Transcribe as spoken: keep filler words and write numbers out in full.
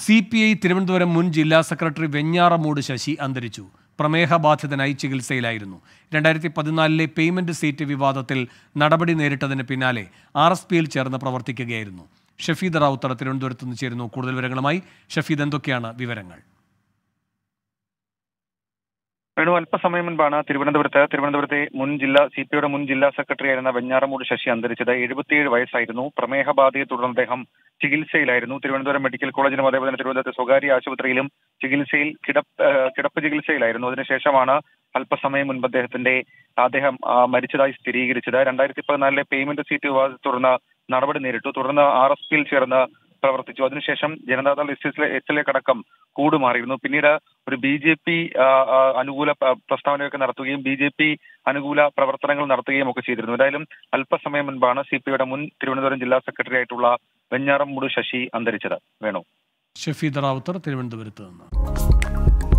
C P I Thiruvananthapuram മുൻ ജില്ലാ secretary Venjaramoodu Sasi അന്തരിച്ചു. പ്രമേഹബാധിതനായി ചികിത്സയിലായിരുന്നു. രണ്ടായിരത്തി പതിനാലിലെ പേയ്മെന്റ് സീറ്റ് വിവാദത്തിൽ നടപടി നേരിട്ടതിന് പിന്നാലെ ആർ എസ് പിയിൽ ചേർന്ന് പ്രവർത്തിക്കുകയായിരുന്നു. ഷഫീദ് റാവുത്തർ തിരുവനന്തപുരത്ത് നിന്ന് ചേരുന്നു. കൂടുതൽ വിവരങ്ങളുമായി ഷഫീദ്, എന്തൊക്കെയാണ് വിവരങ്ങൾ? വേണു, അല്പസമയം മുൻപാണ് തിരുവനന്തപുരത്ത് തിരുവനന്തപുരത്തെ മുൻ ജില്ലാ സി പി ഐയുടെ മുൻ ജില്ലാ സെക്രട്ടറി ആയിരുന്ന വെഞ്ഞാറമൂട് ശശി അന്തരിച്ചത്. എഴുപത്തിയേഴ് വയസ്സായിരുന്നു. പ്രമേഹബാധയെ തുടർന്ന് അദ്ദേഹം ചികിത്സയിലായിരുന്നു. തിരുവനന്തപുരം മെഡിക്കൽ കോളേജിലും അതേപോലെ തന്നെ തിരുവനന്തപുരത്തെ സ്വകാര്യ ആശുപത്രിയിലും ചികിത്സയിൽ കിടപ്പ് കിടപ്പ് ചികിത്സയിലായിരുന്നു. അതിനുശേഷമാണ് അല്പസമയം മുൻപ് അദ്ദേഹത്തിന്റെ അദ്ദേഹം മരിച്ചതായി സ്ഥിരീകരിച്ചത്. രണ്ടായിരത്തി പതിനാലിലെ പേയ്മെന്റ് സീറ്റ് വിവാദത്തെ തുടർന്ന് നടപടി നേരിട്ടു. തുടർന്ന് ആർ എസ് പിയിൽ ചേർന്ന് പ്രവർത്തിച്ചു. അതിനുശേഷം ജനതാദൾ എസ് എസ് എസിലേക്ക് അടക്കം കൂടുമാറിയിരുന്നു. പിന്നീട് ഒരു ബി ജെ പി അനുകൂല പ്രസ്താവനയൊക്കെ നടത്തുകയും ബി ജെ പി അനുകൂല പ്രവർത്തനങ്ങൾ നടത്തുകയും ഒക്കെ ചെയ്തിരുന്നു. എന്തായാലും അല്പസമയം മുൻപാണ് സി പി ഐയുടെ മുൻ തിരുവനന്തപുരം ജില്ലാ സെക്രട്ടറി ആയിട്ടുള്ള വെഞ്ഞാറമൂട് ശശി അന്തരിച്ചത്. വേണു. ഷഫീദ് റാവുത്തർ തിരുവനന്തപുരത്ത് നിന്ന്.